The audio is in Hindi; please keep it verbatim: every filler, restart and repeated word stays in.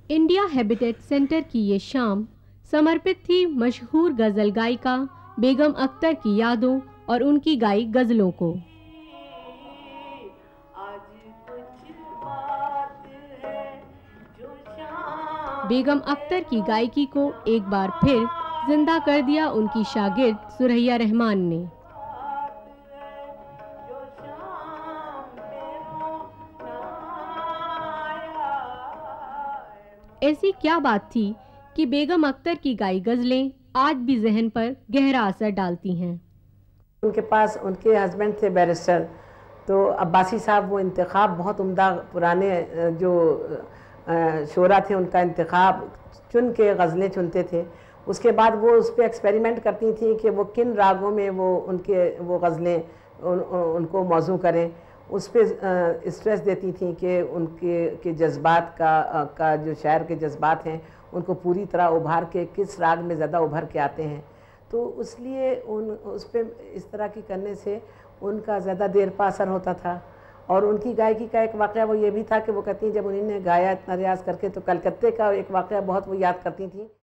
इंडिया हैबिटेट सेंटर की ये शाम समर्पित थी मशहूर गज़ल गायिका बेगम अख्तर की यादों और उनकी गाई गज़लों को। बेगम अख्तर की गायकी को एक बार फिर जिंदा कर दिया उनकी शागिर्द सुरैया रहमान ने। ऐसी क्या बात थी कि बेगम अख्तर की गाई गज़लें आज भी जहन पर गहरा असर डालती हैं। उनके पास उनके हस्बैंड थे बैरिस्टर, तो अब्बासी साहब वो इंतखाब बहुत उम्दा, पुराने जो शोरा थे उनका इंतखाब चुन के गज़लें चुनते थे। उसके बाद वो उस पर एक्सपेरिमेंट करती थी कि वो किन रागों में वो उनके वो गज़लें उन, उनको मौजू करें। उस पर स्ट्रेस देती थी कि उनके के जज्बात का का जो शायर के जज्बात हैं उनको पूरी तरह उभार के किस राग में ज़्यादा उभर के आते हैं। तो इसलिए उन उस पर इस तरह की करने से उनका ज़्यादा देर पा असर होता था। और उनकी गायकी का एक वाक़या वो ये भी था कि वो कहती हैं जब उन्होंने गाया इतना रियाज़ करके, तो कलकत्ते का एक वाक़या बहुत वो याद करती थी।